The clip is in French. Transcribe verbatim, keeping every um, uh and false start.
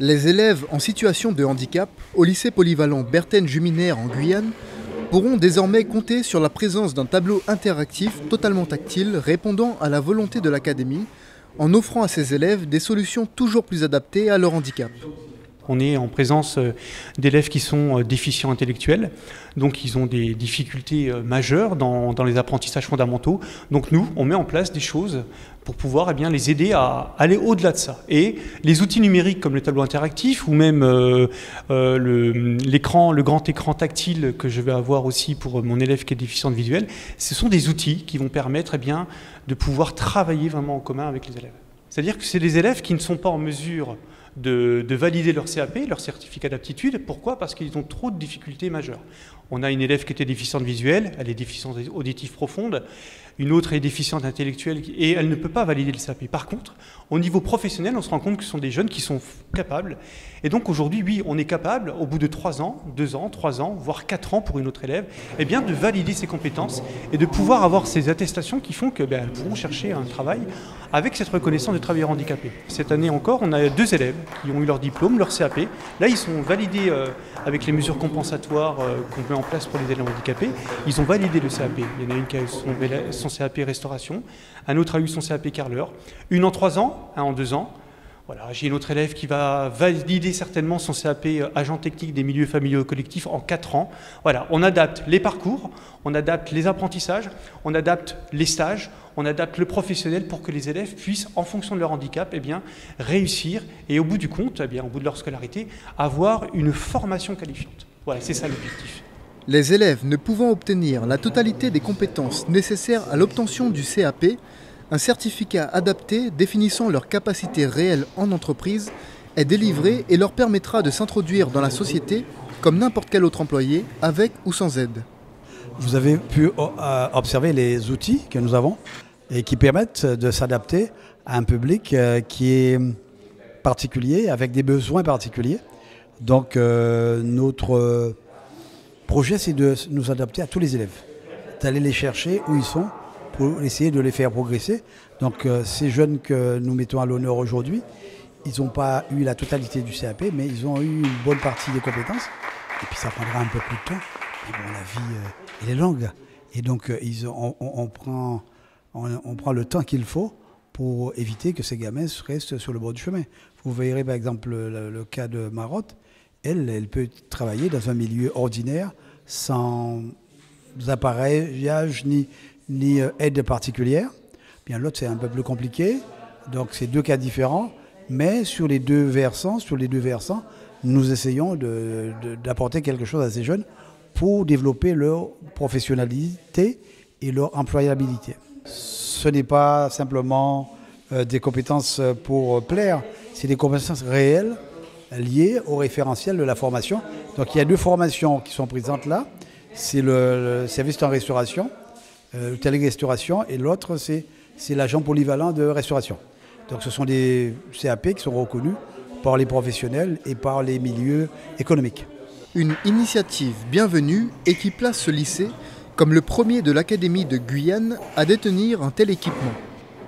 Les élèves en situation de handicap au lycée polyvalent Berthène-Juminaire en Guyane pourront désormais compter sur la présence d'un tableau interactif totalement tactile répondant à la volonté de l'académie en offrant à ses élèves des solutions toujours plus adaptées à leur handicap. On est en présence d'élèves qui sont déficients intellectuels, donc ils ont des difficultés majeures dans, dans les apprentissages fondamentaux. Donc nous, on met en place des choses pour pouvoir eh bien, les aider à aller au-delà de ça. Et les outils numériques comme le tableau interactif ou même euh, euh, le, l'écran, le grand écran tactile que je vais avoir aussi pour mon élève qui est déficient visuel, ce sont des outils qui vont permettre eh bien, de pouvoir travailler vraiment en commun avec les élèves. C'est-à-dire que c'est des élèves qui ne sont pas en mesure De, de valider leur C A P, leur certificat d'aptitude. Pourquoi? Parce qu'ils ont trop de difficultés majeures. On a une élève qui était déficiente visuelle, elle est déficiente auditive profonde, une autre est déficiente intellectuelle et elle ne peut pas valider le C A P. Par contre, au niveau professionnel, on se rend compte que ce sont des jeunes qui sont capables. Et donc aujourd'hui, oui, on est capable, au bout de trois ans, deux ans, trois ans, voire quatre ans pour une autre élève, eh bien, de valider ses compétences et de pouvoir avoir ces attestations qui font qu'elles ben, pourront chercher un travail avec cette reconnaissance de travailleur handicapé. Cette année encore, on a deux élèves qui ont eu leur diplôme, leur C A P. Là, ils sont validés euh, avec les mesures compensatoires euh, qu'on met en place pour les élèves handicapés. Ils ont validé le C A P. Il y en a une qui a eu son, son C A P restauration, un autre a eu son C A P carreleur, une en trois ans, un en deux ans. Voilà, j'ai une autre élève qui va valider certainement son C A P agent technique des milieux familiaux collectifs en quatre ans. Voilà, on adapte les parcours, on adapte les apprentissages, on adapte les stages, on adapte le professionnel pour que les élèves puissent, en fonction de leur handicap, eh bien, réussir et au bout du compte, eh bien, au bout de leur scolarité, avoir une formation qualifiante. Voilà, c'est ça l'objectif. Les élèves ne pouvant obtenir la totalité des compétences nécessaires à l'obtention du C A P, un certificat adapté définissant leurs capacités réelles en entreprise est délivré et leur permettra de s'introduire dans la société comme n'importe quel autre employé, avec ou sans aide. Vous avez pu observer les outils que nous avons et qui permettent de s'adapter à un public qui est particulier, avec des besoins particuliers. Donc euh, notre projet, c'est de nous adapter à tous les élèves, d'aller les chercher où ils sont, pour essayer de les faire progresser. Donc euh, ces jeunes que nous mettons à l'honneur aujourd'hui, ils n'ont pas eu la totalité du C A P, mais ils ont eu une bonne partie des compétences. Et puis ça prendra un peu plus de temps. Mais bon, la vie, euh, elle est longue. Et donc euh, ils ont, on, on, prend, on, on prend le temps qu'il faut pour éviter que ces gamins restent sur le bord du chemin. Vous verrez par exemple le, le cas de Marotte. Elle, elle peut travailler dans un milieu ordinaire, sans appareillage ni... ni aide particulière. Bien l'autre, c'est un peu plus compliqué. Donc c'est deux cas différents. Mais sur les deux versants, sur les deux versants, nous essayons de, de, d'apporter quelque chose à ces jeunes pour développer leur professionnalité et leur employabilité. Ce n'est pas simplement euh, des compétences pour plaire, c'est des compétences réelles liées au référentiel de la formation. Donc il y a deux formations qui sont présentes là. C'est le, le service en restauration, Euh, télé-restauration, et l'autre, c'est, c'est l'agent polyvalent de restauration. Donc ce sont des C A P qui sont reconnus par les professionnels et par les milieux économiques. Une initiative bienvenue et qui place ce lycée comme le premier de l'Académie de Guyane à détenir un tel équipement.